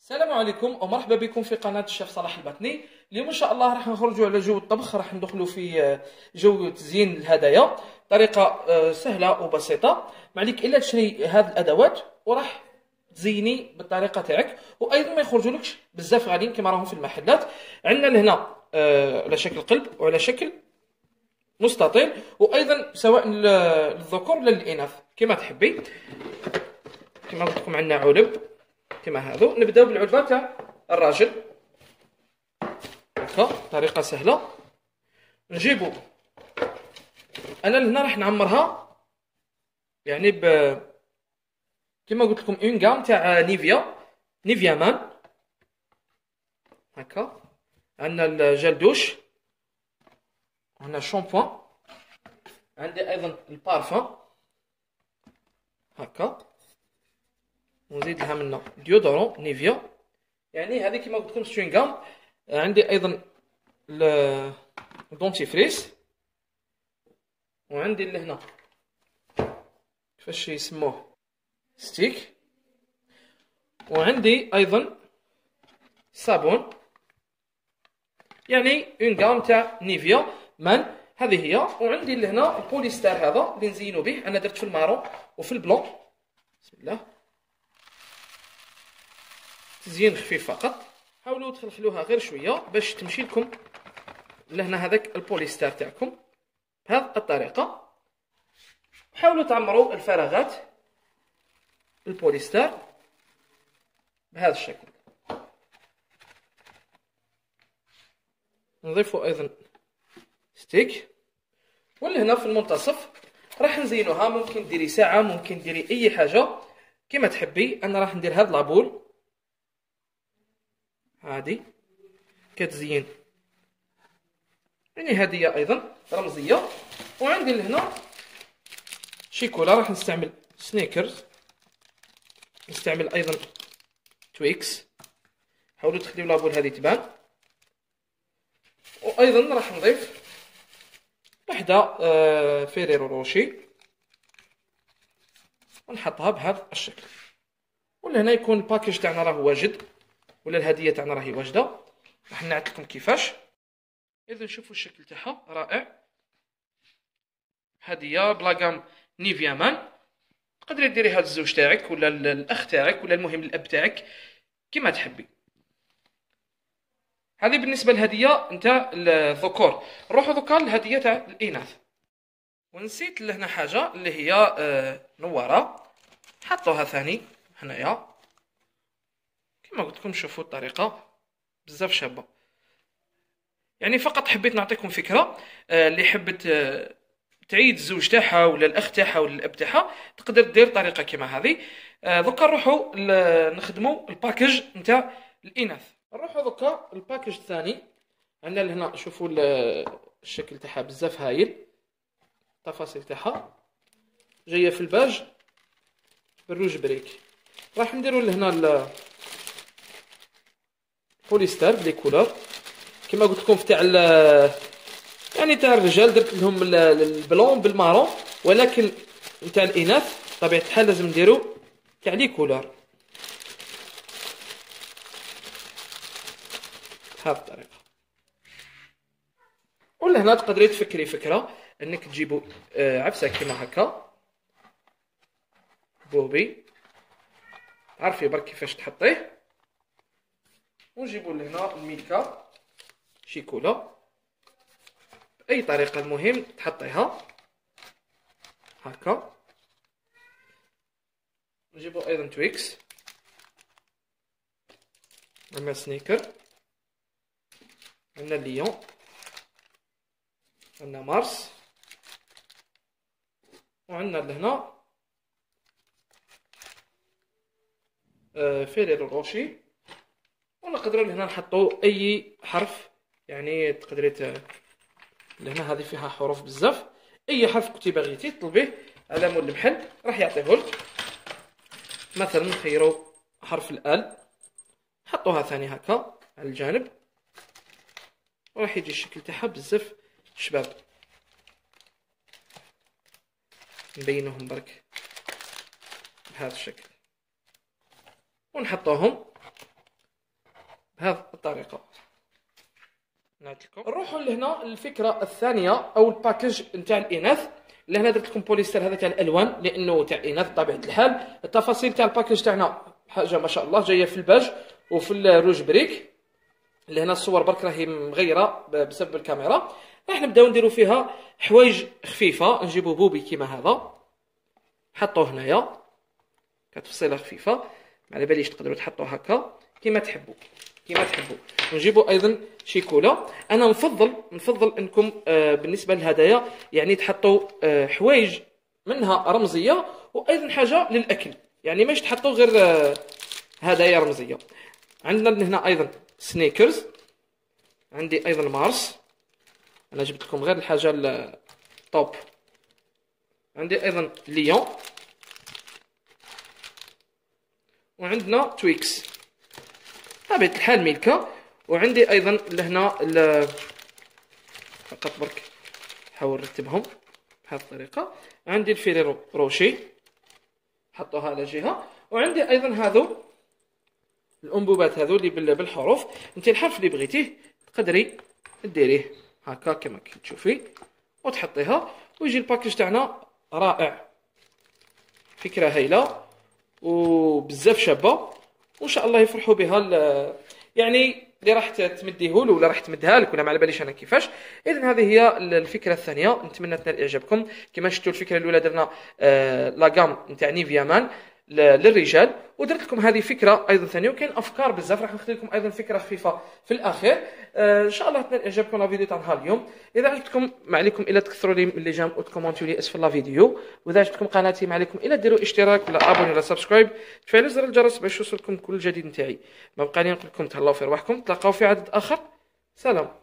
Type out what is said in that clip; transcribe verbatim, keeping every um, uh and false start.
السلام عليكم ومرحبا بكم في قناة الشيف صلاح الباطني. اليوم ان شاء الله راح نخرجوا على جو الطبخ، راح ندخلوا في جو تزيين الهدايا طريقة سهلة وبسيطة. ما عليك الا تشري هذه الادوات وراح تزيني بالطريقة تاعك، وايضا ما يخرجولكش بزاف غاليين كما راهم في المحلات. عندنا لهنا على شكل قلب وعلى شكل مستطيل، وايضا سواء للذكور ولا للاناث كما تحبي. كما قلت لكم عندنا علب كما هذو. نبداو بالعلبه تاع الراجل هكا، طريقه سهله. نجيبو انا لهنا راح نعمرها يعني ب كما قلت لكم اون غام تاع نيفيا نيفيا مان هكا. عندنا الجل دوش، عندنا الشامبوان، عندي ايضا البارفان هكا، ونزيد لها منا ديودورون نيفيا. يعني هذه كما قلت لكم سترينغام. عندي ايضا الدونتيفريس، وعندي لهنا كيفاش يسموه ستيك، وعندي ايضا صابون يعني اون غام تاع نيفيا مان. هذه هي. وعندي لهنا البوليستر هذا اللي نزينو به. انا درت في المارون وفي البلون. بسم الله. تزيين خفيف فقط. حاولوا تخلخلوها غير شويه باش تمشي لكم لهنا هذاك البوليستر تاعكم بهذه الطريقه. حاولوا تعمروا الفراغات البوليستر بهذا الشكل. نضيفوا ايضا ستيك، ولهنا في المنتصف راح نزينوها. ممكن ديري ساعه، ممكن ديري اي حاجه كما تحبي. انا راح ندير هاد لابول هادي كتزيين يعني هديه ايضا رمزيه. وعندي لهنا شيكولا، راح نستعمل سنيكرز، نستعمل ايضا تويكس. حاولوا تخليو لابول هذه تبان. وايضا راح نضيف وحده فيريرو روشي ونحطها بهذا الشكل. ولهنا يكون الباكيج تاعنا راه واجد، ولا الهديه تاعنا راهي واجده. راح نعت لكم كيفاش. اذا شوفوا الشكل تاعها رائع. هديه بلاغام نيفيا مان. تقدري ديريها للزوج تاعك ولا الاخ تاعك ولا المهم الاب تاعك كما تحبي. هذه بالنسبه للهديه نتاع الذكور. نروحوا دوكا للهديه تاع الاناث. ونسيت لهنا حاجه اللي هي آه نواره. حطوها ثاني هنايا كما قلت لكم. شوفوا الطريقه بزاف شابه. يعني فقط حبيت نعطيكم فكره. آه اللي حبت آه تعيد الزوج تاعها ولا الاخ تاعها ولا الاب تاعها تقدر دير طريقه كما هذه. آه دوكا نروحوا نخدموا الباكيج نتاع الاناث. نروحوا دوكا الباكيج الثاني. عندنا لهنا شوفوا الشكل تاعها بزاف هايل. التفاصيل تاعها جايه في الباج بالروج بريك. راح نديروا لهنا البوليستر بلي كولور كما قلت لكم تاع يعني تاع الرجال. درت لهم البلون بالمارون، ولكن نتاع الاناث بطبيعه الحال لازم نديرو تاع لي كولور بهذه الطريقه. ولهنا تقدري تفكري فكره انك تجيبوا عفسه كيما هكا بوبي، عرفي برك كيفاش تحطيه. ونجيبوا لهنا الميلكا شيكولا باي طريقه، المهم تحطيها هكا. نجيبوا ايضا تويكس، عندنا سنيكر، عندنا ليون، عندنا مارس، وعندنا لهنا آه فيريرو روشي. ونقدروا لهنا نحطوا اي حرف. يعني تقدري لهنا هذه فيها حروف بزاف. اي حرف كنتي بغيتي طلبيه على مول المحل راح يعطيهولك. مثلا نخيروا حرف الال، حطوها ثاني هكا على الجانب، وراح يجي الشكل تاعها بزاف شباب. نبينوهم برك بهذا الشكل ونحطوهم بهذه الطريقه. نعطيكم لكم نروحوا لهنا الفكره الثانيه او الباكج نتاع الاناث. لهنا درت لكم بوليستر هذا تاع الالوان لانه تاع الاناث بطبيعه الحال. التفاصيل تاع الباكج تاعنا حاجه ما شاء الله جايه في الباج وفي الروج بريك. لهنا الصور برك راهي مغيره بسبب الكاميرا. راح نبداو نديرو فيها حوايج خفيفه. نجيبو بوبي كيما هذا نحطوه هنايا كتفصيله خفيفه، ما على باليش تقدروا تحطوه هكا كيما تحبوا كيما تحبوا. ونجيبو ايضا شيكولا. انا نفضل نفضل انكم آه بالنسبه للهدايا يعني تحطوا آه حوايج منها رمزيه وايضا حاجه للاكل، يعني ماش تحطوا غير آه هدايا رمزيه. عندنا هنا ايضا سنيكرز، عندي ايضا مارس، انا جبت لكم غير الحاجه الطوب. عندي ايضا ليون، وعندنا تويكس طبيعة الحال ميلكا. وعندي ايضا لهنا فقط برك نحاول نرتبهم بهذه الطريقه. عندي الفيريرو روشي حطوها على جهه، وعندي ايضا هذو الانبوبات هذو اللي بالحروف. انت الحرف اللي بغيتيه تقدري ديريه هكا كما كتشوفي وتحطيها، ويجي الباكيج تاعنا رائع. فكره هايله وبزاف شابه، وان شاء الله يفرحوا بها يعني اللي راح تمديه له ولا راح تمدها لك ولا ما على باليش انا كيفاش. اذا هذه هي الفكره الثانيه، نتمنى تنال اعجابكم. كما شفتوا الفكره الاولى درنا آه لاغام نتاع نيفيا مان للرجال، ودرت لكم هذه فكره ايضا ثانيه، وكاين افكار بزاف راح نخلي لكم ايضا فكره خفيفه في الاخير. آه ان شاء الله تنال اعجابكم لا فيديو تاع نهار اليوم. اذا عجبتكم ما عليكم الا تكثروا لي من لي جام وتكومونتيو لي اسفل لا فيديو، واذا عجبتكم قناتي ما عليكم الا ديروا اشتراك ولا ابوني ولا سبسكرايب، تفعلوا زر الجرس باش يوصلكم كل جديد نتاعي. ما بقى لي نقول لكم تهلاو في رواحكم، تلاقاو في عدد اخر. سلام.